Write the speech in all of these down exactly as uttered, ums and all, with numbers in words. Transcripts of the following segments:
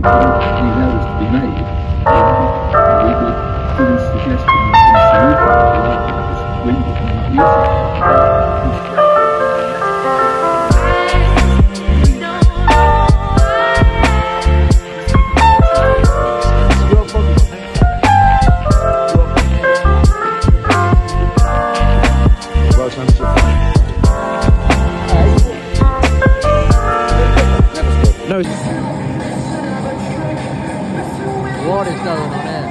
these errors to be made, then we would put in suggestions and solutions rather than just whinging and not using it. No. What is going on here?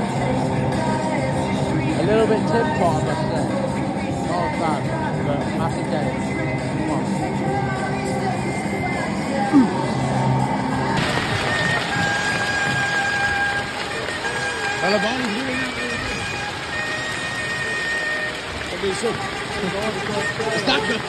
A little bit tip pot, I must say. Not bad, but massive game. Come on. Alabama's doing it. What do you say? Is that good?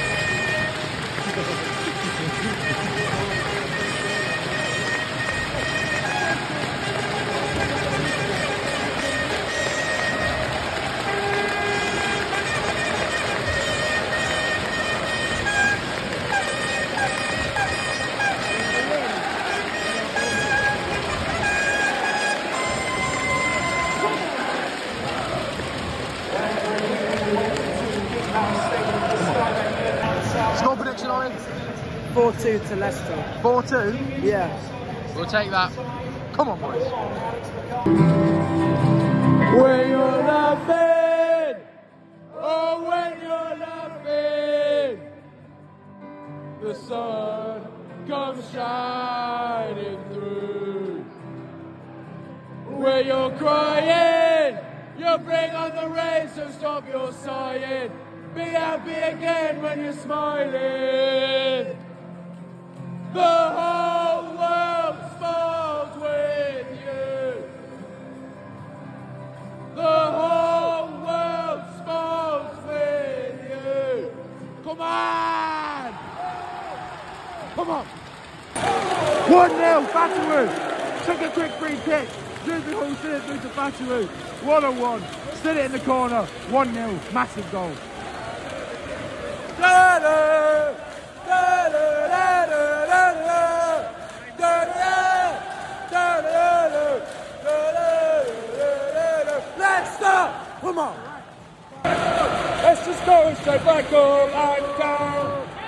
Score prediction on it? four two to Leicester. four two? Yeah. We'll take that. Come on, boys. When you're laughing, oh, when you're laughing, the sun comes shining through. When you're crying, you bring on the rain, so stop your sighing. Be happy again when you're smiling. The whole world smiles with you. The whole world smiles with you. Come on! Come on! one nil, Fatawu. Took a quick free kick. Ruben Hall stood it through to Fatawu. one on one. Stood it in the corner. one nil. Massive goal. Da da da da da da da da. Leicester! Come on! Let's just go straight back all and down.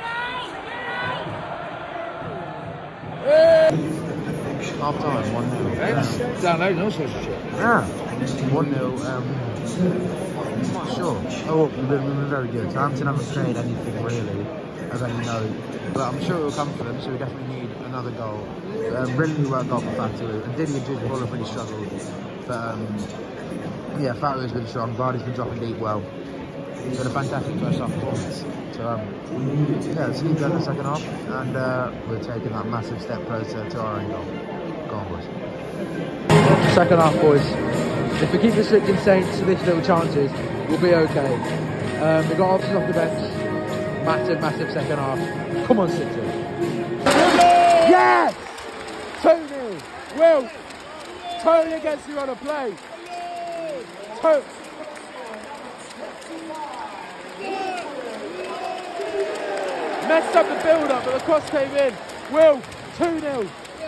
Half time, one nil. Down there, no such shit. Yeah, one nil. Um, I'm not sure. Oh, we've been, we've been very good. Southampton haven't played anything really, as I know. But I'm sure it will come for them, so we definitely need another goal. Um, really worked goal for Fatawu. And Diddy and Jude have really struggled. But um, yeah, Fatawu's been strong. Vardy's been dropping deep well. He's had a fantastic first half performance. So um, yeah, let's leave that in the second half. And uh, we're taking that massive step closer to our own goal. Go on, boys. Second half, boys. If we keep this looking insane to these little chances, we'll be okay. Um, we've got options off the bench. Massive, massive second half. Come on, City. Yes! two nil. Will. Totally against you on a play. To Messed up the build-up, but the cross came in. Will. two nil.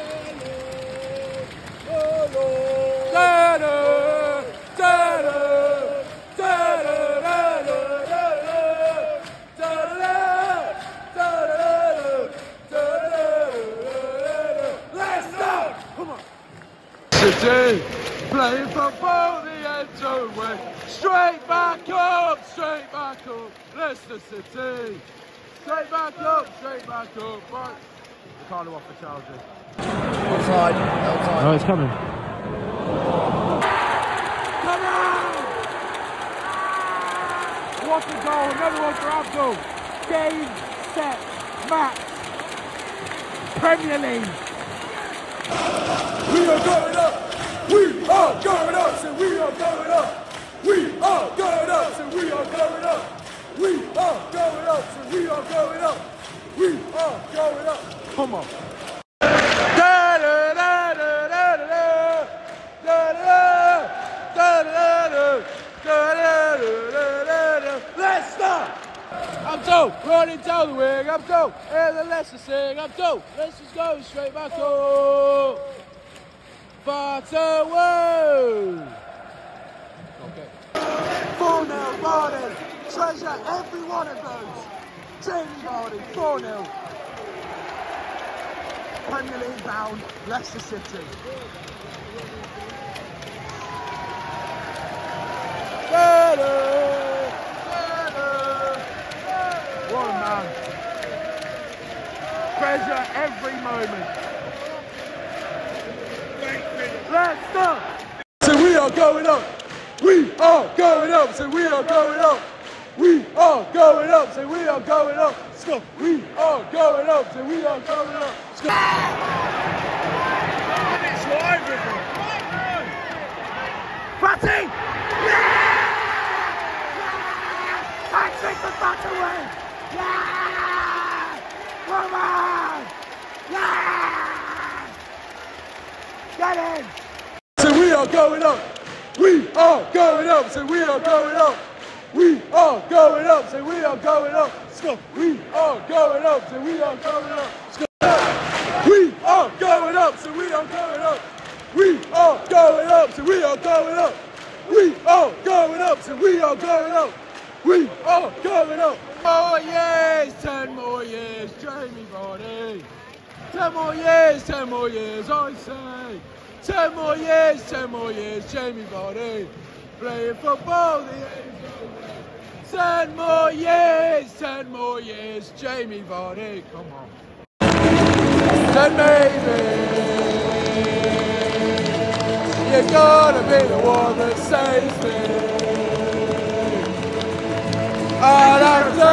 Da -da, da -da, da -da, da -da, da -da, da -da, da -da. Leicester! Come on! City, playing from both the end to win. Straight back up, straight back up. Leicester City. Straight back up, straight back up. Right. Ricardo off the charger. Outside, outside. Oh, it's coming. Come on! What a goal. Another one for Abdul. Game, set, match. Premier League. We are going up! We are going up! So we are going up! We are going up! So we are going up! We are going up! So we are going up! We are going up! Come on! Leicester! I'm told, running down the wing, I'm told, hear the Leicester sing, I'm told, let's just go straight back up. Fatawu! Okay. four nil, Vardy. Treasure every one of those. Jamie Vardy, four nil. Premier League bound, Leicester City. What a man. Treasure every moment. Leicester! So we are going up. We are going up. So we are going up. We are going up. So we are going up. Stop. We are going up. So we are going up. Stop. It's live with me. Fatty! Yeah! Patrick the Fatawu! Yeah! Come on! Yeah! Get in! So we are going up. We are going up. So we are going up. We are going up. So we are going up. Stop. We are going up. So we are going up. Stop. We are going up. So we are going up. We are going up. So we are going up. We are going up. So we are going up. We are going up. More years, ten more years, Jamie Vardy. Ten more years, ten more years, I say. Ten more years, ten more years, Jamie Vardy. Playing football, the age of ten more years, ten more years, Jamie Vardy. Come on. Then maybe you're gonna be the one that saves me. I'll have to.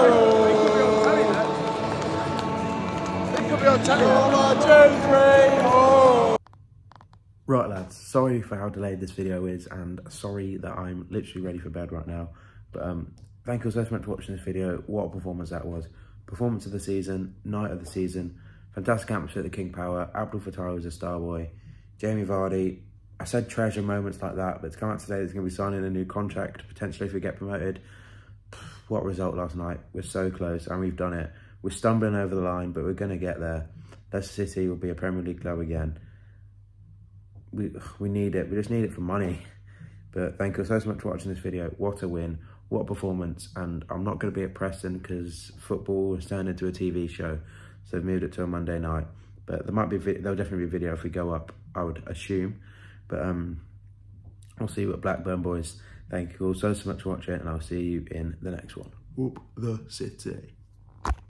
It could be on telly. One, two, three, four. Right lads, sorry for how delayed this video is and sorry that I'm literally ready for bed right now. But um, thank you so much for watching this video. What a performance that was. Performance of the season, night of the season, fantastic atmosphere at the King Power. Abdul Fatawu was a star boy. Jamie Vardy, I said treasure moments like that, but to come out today there's going to be signing a new contract, potentially if we get promoted. What result last night. We're so close and we've done it. We're stumbling over the line, but we're going to get there. Leicester City will be a Premier League club again. We, we need it. We just need it for money. But thank you so much for watching this video. What a win. What a performance. And I'm not going to be at Preston because football has turned into a T V show. So they've moved it to a Monday night. But there might be, there'll definitely be a video if we go up, I would assume. But um, I'll see you at Blackburn, boys. Thank you all so, so much for watching, and I'll see you in the next one. Whoop the city.